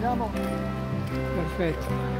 Siamo. Perfetto.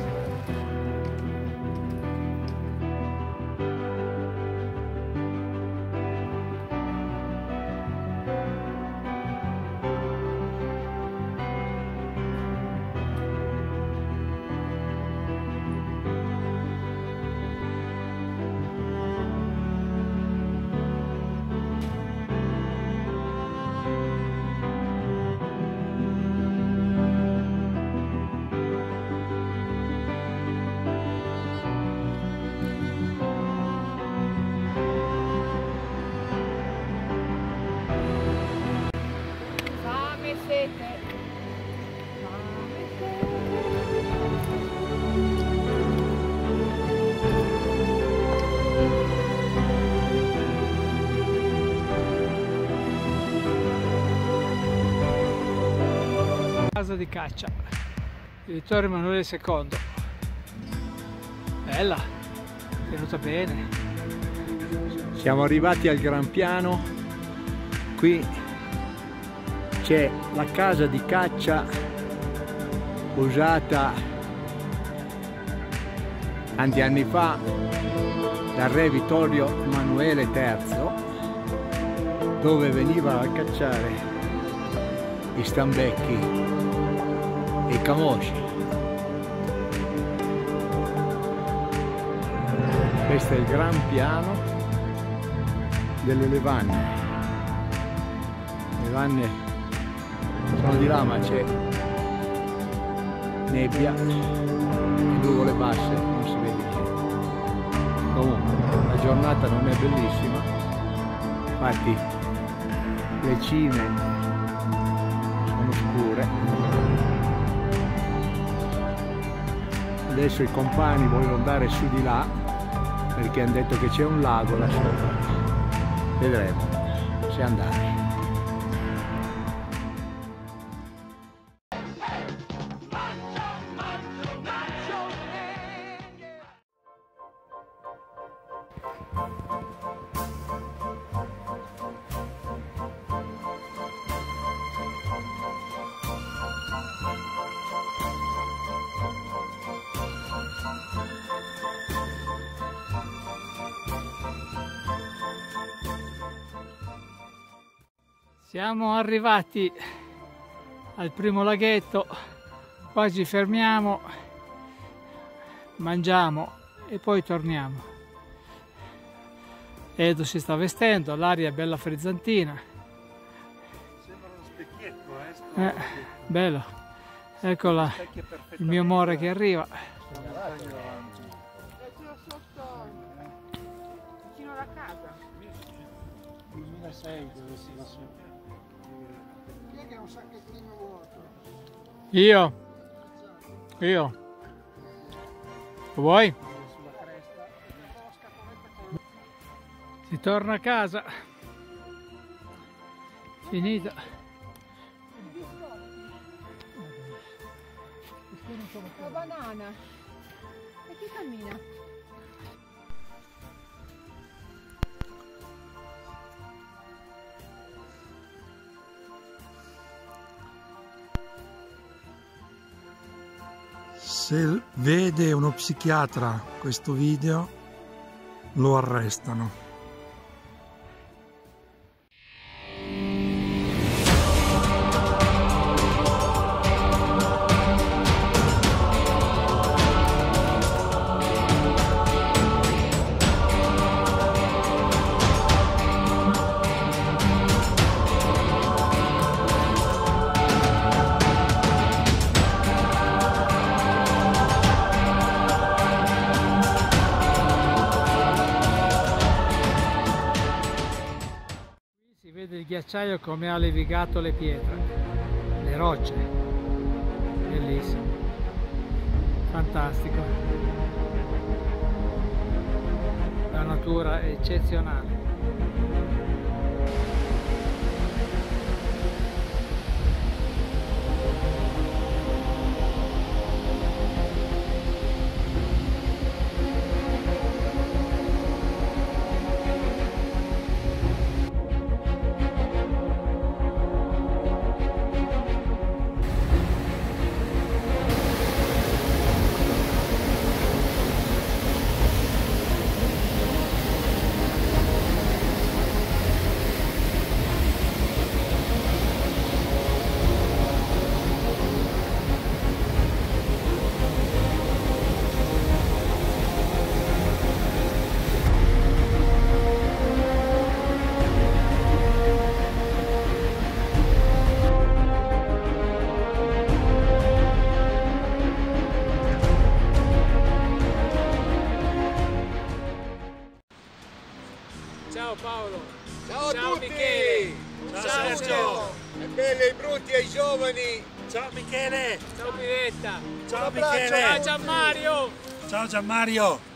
Casa di caccia di Vittorio Emanuele II, bella, tenuta bene. Siamo arrivati al Gran Piano. Qui c'è la casa di caccia usata tanti anni fa dal re Vittorio Emanuele III, dove veniva a cacciare i stambecchi e i camosci. Questo è il Gran Piano delle Levanne. Le Levanne sono di là, ma c'è nebbia e nuvole basse, non si vede niente. Comunque la giornata non è bellissima, infatti le cime sono scure. Adesso i compagni vogliono andare su di là perché hanno detto che c'è un lago là sopra. Vedremo se andare. Siamo arrivati al primo laghetto, qua ci fermiamo, mangiamo e poi torniamo. Edo si sta vestendo, l'aria è bella frizzantina. Sembra uno specchietto, Bello. Eccola, il mio amore che arriva. Sotto, vicino alla casa. 2006 dove si va su. Chi è che ha un sacchettino vuoto? Io? Lo vuoi? Sulla cresta. Si torna a casa. Finita. La banana. E chi cammina? Se vede uno psichiatra questo video, lo arrestano. Si vede il ghiacciaio come ha levigato le pietre, le rocce. Bellissimo. Fantastico. La natura è eccezionale. Ciao Paolo. Ciao a tutti! Michele. Ciao Sergio. Sergio! Ai belli, ai brutti, ai giovani! Ciao Michele! Ciao Pivetta. Ciao Un abbraccio. Michele! Ciao Gianmario. Ciao Gianmario!